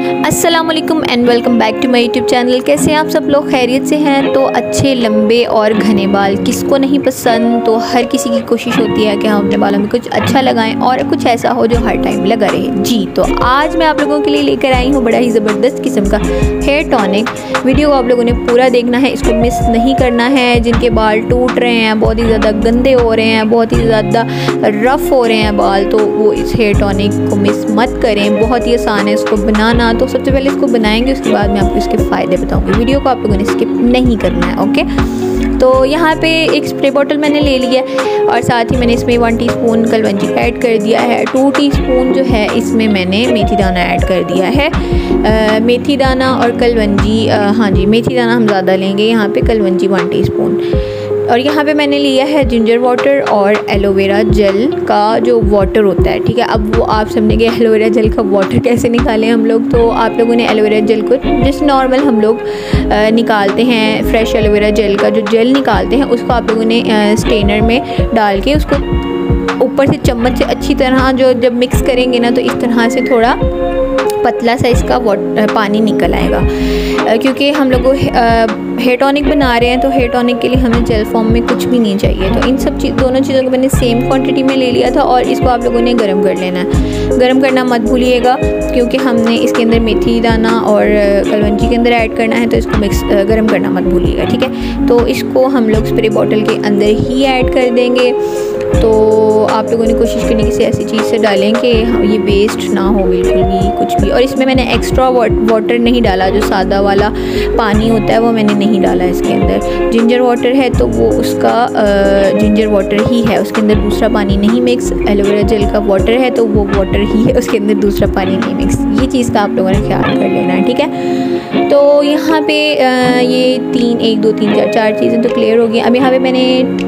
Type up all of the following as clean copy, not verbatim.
अस्सलामुअलैकुम and welcome back to my YouTube channel. कैसे हैं आप सब लोग? खैरियत से हैं? तो अच्छे लंबे और घने बाल किसको नहीं पसंद। तो हर किसी की कोशिश होती है कि हम अपने बालों में कुछ अच्छा लगाएं और कुछ ऐसा हो जो हर टाइम लगा रहे। जी तो आज मैं आप लोगों के लिए लेकर आई हूँ बड़ा ही ज़बरदस्त किस्म का हेयर टॉनिक। वीडियो को आप लोगों ने पूरा देखना है, इसको मिस नहीं करना है। जिनके बाल टूट रहे हैं, बहुत ही ज़्यादा गंदे हो रहे हैं, बहुत ही ज़्यादा रफ़ हो रहे हैं बाल, तो वो इस हेयर टॉनिक को मिस मत करें। बहुत ही आसान है इसको बनाना। तो सबसे पहले इसको बनाएंगे, उसके बाद मैं आपको इसके फ़ायदे बताऊंगी। वीडियो को आप लोगों ने स्किप नहीं करना है, ओके। तो यहाँ पे एक स्प्रे बॉटल मैंने ले लिया और साथ ही मैंने इसमें 1 टीस्पून कलवंजी ऐड कर दिया है। 2 टीस्पून जो है इसमें मैंने मेथी दाना ऐड कर दिया है। मेथी दाना और कलवंजी, हाँ जी, मेथी दाना हम ज़्यादा लेंगे यहाँ पे, कलवंजी 1 टीस्पून। और यहाँ पे मैंने लिया है जिंजर वाटर और एलोवेरा जेल का जो वाटर होता है, ठीक है। अब वो आप समझेंगे एलोवेरा जेल का वाटर कैसे निकालें हम लोग। तो आप लोगों ने एलोवेरा जेल को जैसे नॉर्मल हम लोग निकालते हैं, फ्रेश एलोवेरा जेल का जो जेल निकालते हैं, उसको आप लोगों ने स्ट्रेनर में डाल के उसको ऊपर से चम्मच से अच्छी तरह जो जब मिक्स करेंगे ना, तो इस तरह से थोड़ा पतला सा इसका पानी निकल आएगा। क्योंकि हम लोग हेयर टॉनिक बना रहे हैं, तो हेयर टॉनिक के लिए हमें जेल फॉर्म में कुछ भी नहीं चाहिए। तो इन सब दोनों चीज़ों को मैंने सेम क्वांटिटी में ले लिया था और इसको आप लोगों ने गर्म कर लेना है। गर्म करना मत भूलिएगा, क्योंकि हमने इसके अंदर मेथी दाना और कलवंजी के अंदर ऐड करना है, तो इसको गर्म करना मत भूलिएगा, ठीक है। तो इसको हम लोग स्प्रे बॉटल के अंदर ही ऐड कर देंगे। तो आप लोगों ने कोशिश करनी कि ऐसी चीज़ से डालें कि ये वेस्ट ना हो बिल्कुल भी कुछ भी। और इसमें मैंने एक्स्ट्रा वाटर नहीं डाला, जो सादा वाला पानी होता है वो मैंने नहीं डाला इसके अंदर। जिंजर वाटर है तो वो उसका जिंजर वाटर ही है, उसके अंदर दूसरा पानी नहीं मिक्स। एलोवेरा जेल का वाटर है तो वो वाटर ही है, उसके अंदर दूसरा पानी नहीं मिक्स। ये चीज़ का आप लोगों ने ख्याल कर लेना है, ठीक है। तो यहाँ पे ये 1 2 3 4 चीज़ें तो क्लियर हो गई। अब यहाँ पे मैंने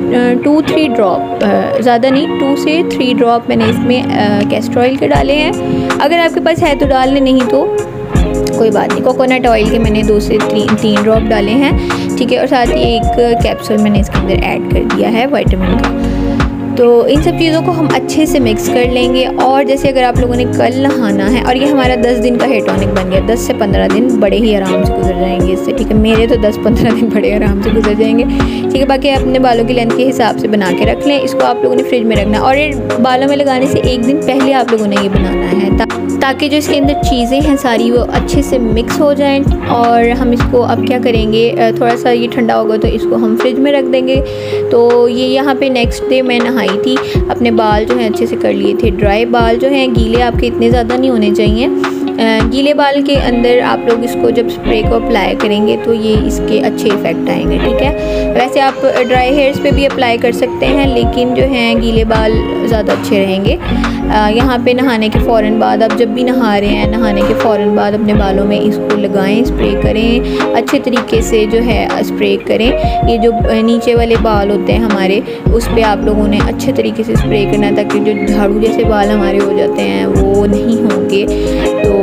2-3 ड्रॉप, ज़्यादा नहीं, 2 से 3 ड्रॉप मैंने इसमें कैस्टर ऑयल के डाले हैं। अगर आपके पास है तो डाल लें, नहीं तो कोई बात नहीं। कोकोनट ऑयल के मैंने 2 से 3 ड्रॉप डाले हैं, ठीक है। और साथ ही एक कैप्सूल मैंने इसके अंदर ऐड कर दिया है विटामिन का। तो इन सब चीज़ों को हम अच्छे से मिक्स कर लेंगे। और जैसे अगर आप लोगों ने कल नहाना है, और ये हमारा 10 दिन का हेयर टॉनिक बन गया, 10 से 15 दिन बड़े ही आराम से गुजर जाएंगे इससे, ठीक है। मेरे तो 10-15 दिन बड़े आराम से गुजर जाएंगे, ठीक है। बाकी अपने बालों की लेंथ के हिसाब से बना के रख लें। इसको आप लोगों ने फ्रिज में रखना है और ये बालों में लगाने से 1 दिन पहले आप लोगों ने ये बनाना है, ताकि जो इसके अंदर चीज़ें हैं सारी वो अच्छे से मिक्स हो जाएं। और हम इसको अब क्या करेंगे, थोड़ा सा ये ठंडा होगा तो इसको हम फ्रिज में रख देंगे। तो ये यहाँ पे नेक्स्ट डे मैं नहाई थी, अपने बाल जो हैं अच्छे से कर लिए थे ड्राई। बाल जो हैं गीले आपके इतने ज़्यादा नहीं होने चाहिए। गीले बाल के अंदर आप लोग इसको जब स्प्रे को अप्लाई करेंगे तो ये इसके अच्छे इफ़ेक्ट आएंगे, ठीक है। वैसे आप ड्राई हेयर्स पे भी अप्लाई कर सकते हैं, लेकिन जो हैं गीले बाल ज़्यादा अच्छे रहेंगे। यहाँ पे नहाने के फ़ौरन बाद, आप जब भी नहा रहे हैं, नहाने के फ़ौरन बाद अपने बालों में इसको लगाएं, स्प्रे करें, अच्छे तरीके से जो है स्प्रे करें। ये जो नीचे वाले बाल होते हैं हमारे, उस पर आप लोगों ने अच्छे तरीके से स्प्रे करना है, ताकि जो झाड़ू जैसे बाल हमारे हो जाते हैं वो नहीं होंगे। तो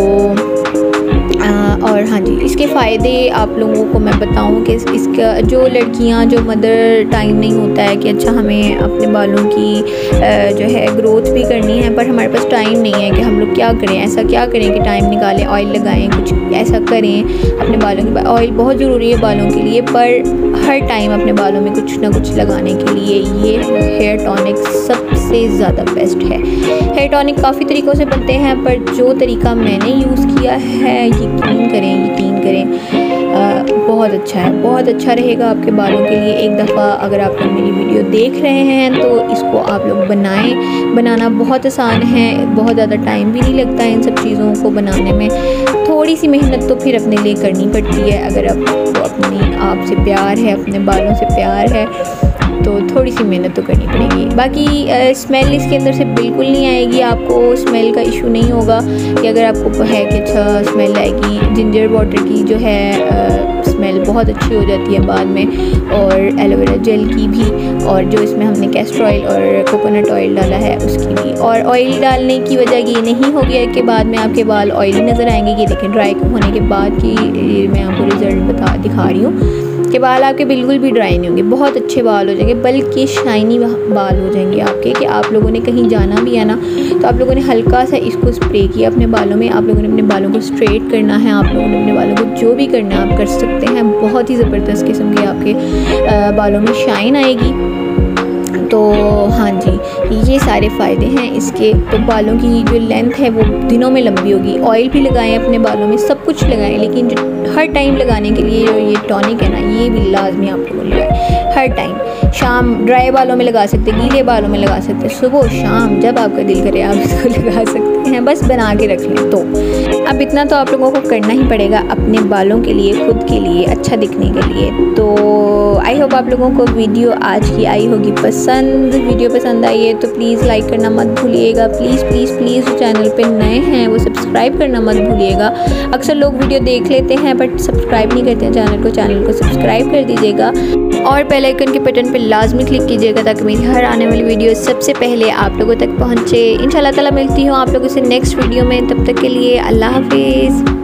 और हाँ जी, इसके फ़ायदे आप लोगों को मैं बताऊं कि इसका जो लड़कियां, जो मदर टाइम नहीं होता है कि अच्छा हमें अपने बालों की जो है ग्रोथ भी करनी है, पर हमारे पास टाइम नहीं है कि हम लोग क्या करें, ऐसा क्या करें कि टाइम निकालें, ऑयल लगाएं, कुछ ऐसा करें अपने बालों के। ऑयल बहुत ज़रूरी है बालों के लिए, पर हर टाइम अपने बालों में कुछ ना कुछ लगाने के लिए ये हेयर टॉनिक सबसे ज़्यादा बेस्ट है। हेयर टॉनिक काफ़ी तरीक़ों से बनते हैं, पर जो तरीका मैंने यूज़ किया है, यकीन करें बहुत अच्छा है, बहुत अच्छा रहेगा आपके बालों के लिए। एक दफ़ा अगर आप लोग मेरी वीडियो देख रहे हैं तो इसको आप लोग बनाएं। बनाना बहुत आसान है, बहुत ज़्यादा टाइम भी नहीं लगता है इन सब चीज़ों को बनाने में। थोड़ी सी मेहनत तो फिर अपने लिए करनी पड़ती है। अगर आपको अपनी आप से प्यार है, अपने बालों से प्यार है, तो थोड़ी सी मेहनत तो करनी पड़ेगी। बाकी स्मेल इसके अंदर से बिल्कुल नहीं आएगी, आपको स्मेल का इशू नहीं होगा। कि अगर आपको है कि अच्छा स्मेल आएगी, जिंजर वाटर की जो है स्मेल बहुत अच्छी हो जाती है बाद में, और एलोवेरा जेल की भी, और जो इसमें हमने कैस्टर ऑयल और कोकोनट ऑयल डाला है उसकी भी। और ऑयल डालने की वजह ये नहीं हो गया कि बाद में आपके बाल ऑयली नज़र आएंगे। ये देखें ड्राई होने के बाद की मैं आपको रिज़ल्ट दिखा रही हूँ। कि बाल आपके बिल्कुल भी ड्राई नहीं होंगे, बहुत अच्छे बाल हो जाएंगे, बल्कि शाइनी बाल हो जाएंगे आपके। कि आप लोगों ने कहीं जाना भी है ना, तो आप लोगों ने हल्का सा इसको स्प्रे किया अपने बालों में, आप लोगों ने अपने बालों को स्ट्रेट करना है, आप लोगों ने अपने बालों को जो भी करना है आप कर सकते हैं। बहुत ही ज़बरदस्त किस्म के आपके बालों में शाइन आएगी। तो हाँ जी, ये सारे फ़ायदे हैं इसके। तो बालों की जो लेंथ है वो दिनों में लंबी होगी। ऑयल भी लगाएं अपने बालों में, सब कुछ लगाएं, लेकिन जो हर टाइम लगाने के लिए जो ये टॉनिक है ना, ये भी लाजमी आप लोगों को लगाएं हर टाइम। शाम ड्राई बालों में लगा सकते, गीले बालों में लगा सकते, सुबह शाम जब आपका दिल करे आप इसको लगा सकते हैं, बस बना के रख लें। तो अब इतना तो आप लोगों को करना ही पड़ेगा अपने बालों के लिए, खुद के लिए, अच्छा दिखने के लिए। तो आई होप आप लोगों को वीडियो आज की आई होगी पसंद। वीडियो पसंद आई है तो प्लीज़ लाइक करना मत भूलिएगा। प्लीज़ प्लीज़ प्लीज़ जो चैनल पे नए हैं वो सब्सक्राइब करना मत भूलिएगा। अक्सर लोग वीडियो देख लेते हैं बट सब्सक्राइब नहीं करते हैं चैनल को सब्सक्राइब कर दीजिएगा और बेल आइकन के बटन पे लाजमी क्लिक कीजिएगा ताकि मेरी हर आने वाली वीडियो सबसे पहले आप लोगों तक पहुँचे। इंशाल्लाह ताला मिलती हूँ आप लोगों से नेक्स्ट वीडियो में, तब तक के लिए अल्लाह हाफिज़।